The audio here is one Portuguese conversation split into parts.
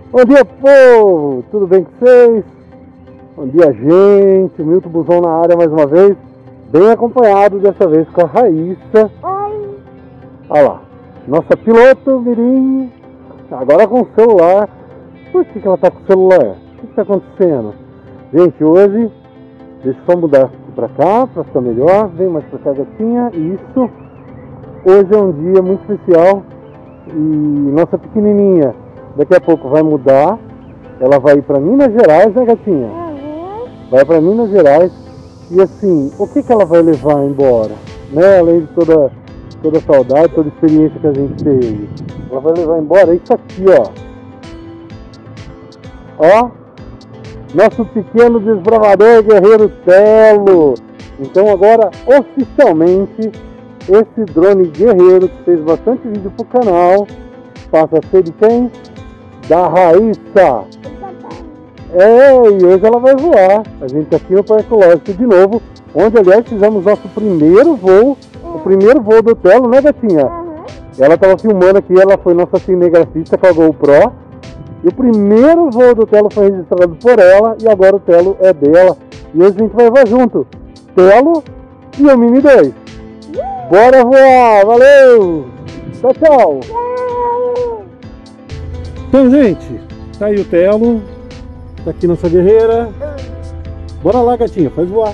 Bom dia, povo! Tudo bem com vocês? Bom dia, gente! O Milton Buzão na área mais uma vez, bem acompanhado dessa vez com a Raíssa. Oi! Olha lá, nossa piloto mirim, agora com o celular. Por que ela tá com o celular? O que está acontecendo? Gente, hoje, deixa eu só mudar aqui pra cá, pra ficar melhor. Vem mais pra cá, gatinha. Isso. Hoje é um dia muito especial e nossa pequenininha daqui a pouco vai mudar. Ela vai ir pra Minas Gerais, né, gatinha? Vai pra Minas Gerais. E assim, o que ela vai levar embora? Né? Além de toda a saudade, toda a experiência que a gente teve. Ela vai levar embora isso aqui, ó. Ó. Nosso pequeno desbravador guerreiro Telo. Então agora, oficialmente, esse drone guerreiro que fez bastante vídeo pro canal passa a ser de quem? Da Raíssa. E hoje ela vai voar. A gente tá aqui no Parque Lógico de novo, onde aliás fizemos nosso primeiro voo, o primeiro voo do Telo, né, gatinha? Ela tava filmando aqui, ela foi nossa cinegrafista com a GoPro. E o primeiro voo do Telo foi registrado por ela e agora o Telo é dela. E hoje a gente vai voar junto, Telo e o Mini 2. Bora voar, valeu! Tchau, tchau! Então, gente, tá aí o Telo, tá aqui nossa guerreira. Bora lá, gatinha, faz voar.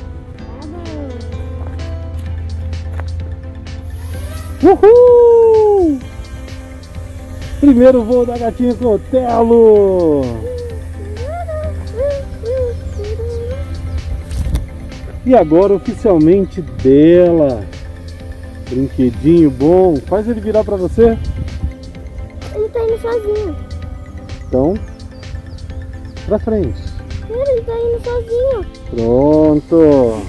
Uhul! Primeiro voo da gatinha com o Telo. E agora oficialmente dela. Brinquedinho bom. Faz ele virar pra você. Ele tá indo sozinho. Então, pra frente. Ele tá indo sozinho. Pronto.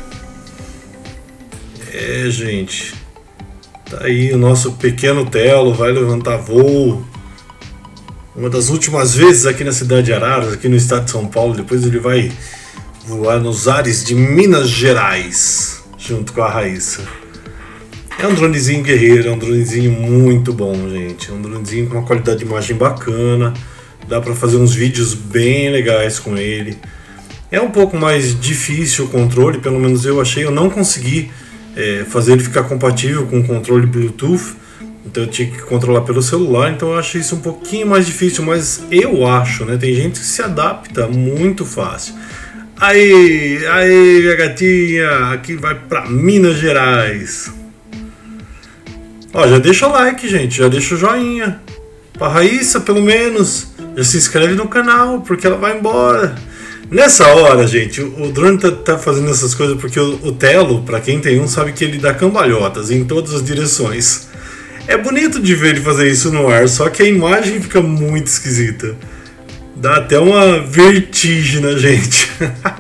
Gente. Tá aí o nosso pequeno Telo, vai levantar voo. Uma das últimas vezes aqui na cidade de Araras, aqui no estado de São Paulo. Depois ele vai voar nos ares de Minas Gerais, junto com a Raíssa. É um dronezinho guerreiro, é um dronezinho muito bom, gente. É um dronezinho com uma qualidade de imagem bacana. Dá pra fazer uns vídeos bem legais com ele. É um pouco mais difícil o controle, pelo menos eu achei. Eu não consegui fazer ele ficar compatível com o controle Bluetooth. Então eu tinha que controlar pelo celular. Então eu achei isso um pouquinho mais difícil. Mas eu acho, né? Tem gente que se adapta muito fácil. Aí, minha gatinha. Aqui vai pra Minas Gerais. Ó, já deixa o like, gente, já deixa o joinha. Pra Raíssa, pelo menos. Já se inscreve no canal, porque ela vai embora. Nessa hora, gente, o drone tá fazendo essas coisas porque o Telo, pra quem tem um, sabe que ele dá cambalhotas em todas as direções. É bonito de ver ele fazer isso no ar, só que a imagem fica muito esquisita. Dá até uma vertigem na gente.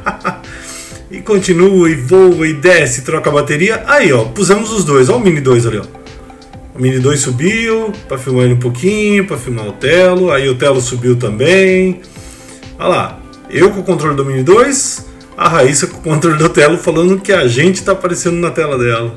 E continua, e voa, e desce, troca a bateria. Aí, ó, pusemos os dois. Ó o Mini 2 ali, ó. O Mini 2 subiu para filmar ele um pouquinho, para filmar o Telo. Aí o Telo subiu também. Olha lá, eu com o controle do Mini 2, a Raíssa com o controle do Telo, falando que a gente tá aparecendo na tela dela.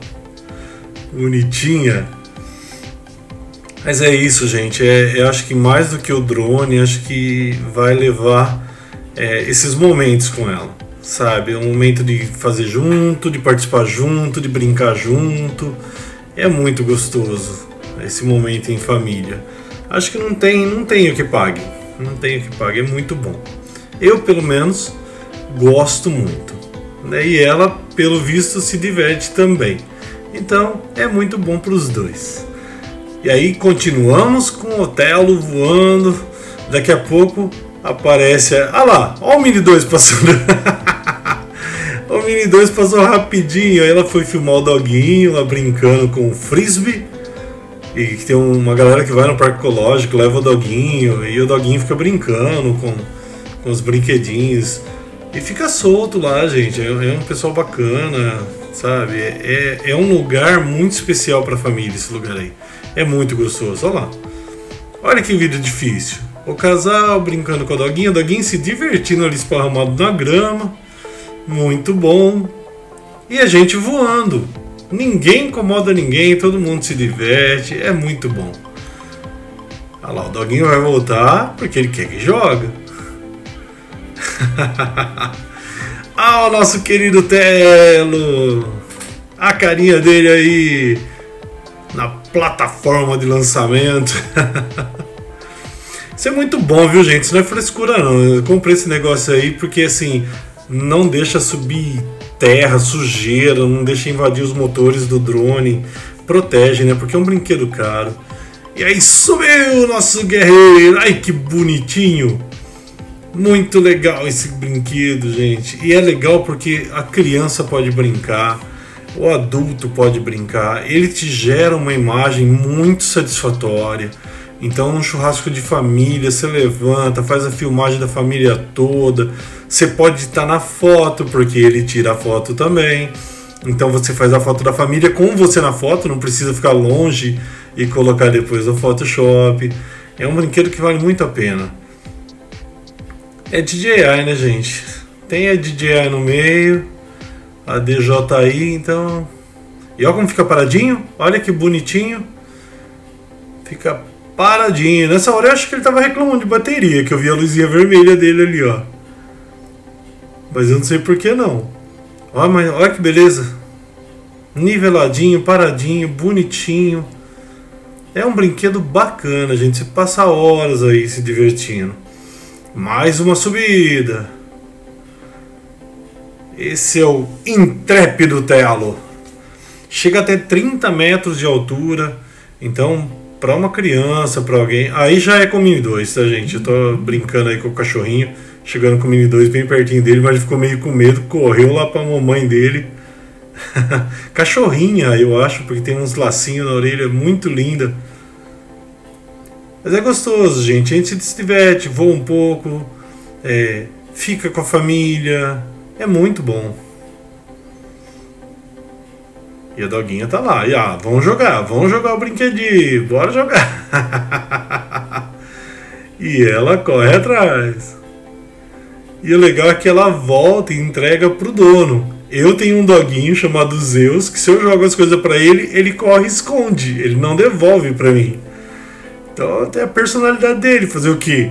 Bonitinha. Mas é isso, gente. Eu acho que mais do que o drone, acho que vai levar esses momentos com ela. Sabe? É um momento de fazer junto, de participar junto, de brincar junto. É muito gostoso esse momento em família. Acho que não tem o que pague. Não tem o que pague, é muito bom. Eu, pelo menos, gosto muito. Né? E ela, pelo visto, se diverte também. Então, é muito bom para os dois. E aí, continuamos com o Telo voando. Daqui a pouco aparece... Ah lá, olha o Mini 2 passando. O Mini 2 passou rapidinho, aí ela foi filmar o doguinho lá brincando com o frisbee. E tem uma galera que vai no parque ecológico, leva o doguinho, e o doguinho fica brincando com os brinquedinhos. E fica solto lá, gente. É um pessoal bacana, sabe? É um lugar muito especial pra família, esse lugar aí. É muito gostoso, olha lá. Olha que vídeo difícil. O casal brincando com o doguinho se divertindo ali esparramado na grama. Muito bom. E a gente voando. Ninguém incomoda ninguém, todo mundo se diverte. É muito bom. Olha Olha lá, o doguinho vai voltar porque ele quer que joga. Ah, o nosso querido Telo. A carinha dele aí na plataforma de lançamento. Isso é muito bom, viu, gente? Isso não é frescura, não. Eu comprei esse negócio aí porque, assim, não deixa subir terra, sujeira, não deixa invadir os motores do drone. Protege, né? Porque é um brinquedo caro. E aí subiu o nosso guerreiro. Ai, que bonitinho. Muito legal esse brinquedo, gente. E é legal porque a criança pode brincar, o adulto pode brincar. Ele te gera uma imagem muito satisfatória. Então, num churrasco de família, você levanta, faz a filmagem da família toda. Você pode estar na foto, porque ele tira a foto também. Então, você faz a foto da família com você na foto, não precisa ficar longe e colocar depois no Photoshop. É um brinquedo que vale muito a pena. É DJI, né, gente? Tem a DJI no meio, a DJI, então... E olha como fica paradinho, olha que bonitinho. Fica paradinho. Nessa hora eu acho que ele tava reclamando de bateria, que eu vi a luzinha vermelha dele ali, ó. Mas eu não sei por que não. Olha que beleza. Niveladinho, paradinho, bonitinho. É um brinquedo bacana, gente. Você passa horas aí se divertindo. Mais uma subida. Esse é o intrépido Telo. Chega até 30 metros de altura. Então, para uma criança, para alguém... Aí já é com o Mini 2, tá, gente? Eu tô brincando aí com o cachorrinho. Chegando com o Mini 2 bem pertinho dele, mas ele ficou meio com medo. Correu lá pra mamãe dele. Cachorrinha, eu acho, porque tem uns lacinhos na orelha. Muito linda. Mas é gostoso, gente. A gente se diverte, voa um pouco, fica com a família. É muito bom. E a doguinha tá lá. E vamos jogar o brinquedinho. Bora jogar. E ela corre atrás. E o legal é que ela volta e entrega pro dono. Eu tenho um doguinho chamado Zeus, que se eu jogo as coisas pra ele, ele corre e esconde. Ele não devolve pra mim. Então tem a personalidade dele, fazer o quê?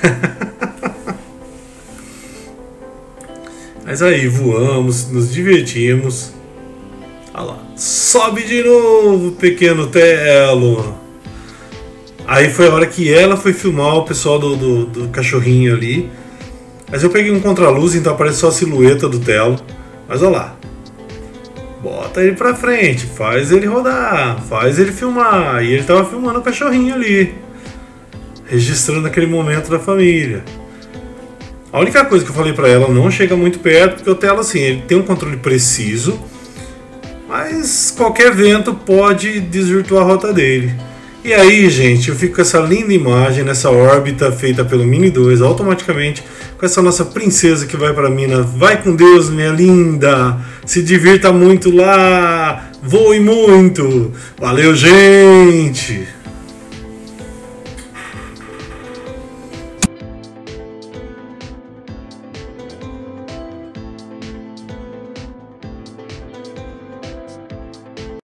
Mas aí voamos, nos divertimos. Olha lá, sobe de novo, pequeno Telo. Aí foi a hora que ela foi filmar o pessoal do cachorrinho ali. Mas eu peguei um contraluz, então aparece só a silhueta do Telo. Mas olha lá. Bota ele pra frente, faz ele rodar, faz ele filmar. E ele tava filmando o cachorrinho ali, registrando aquele momento da família. A única coisa que eu falei pra ela, não chega muito perto, porque o Telo, assim, ele tem um controle preciso, mas qualquer vento pode desvirtuar a rota dele. E aí, gente, eu fico com essa linda imagem nessa órbita feita pelo Mini 2, automaticamente, com essa nossa princesa que vai para Minas. Vai com Deus, minha linda! Se divirta muito lá! Voe muito! Valeu, gente!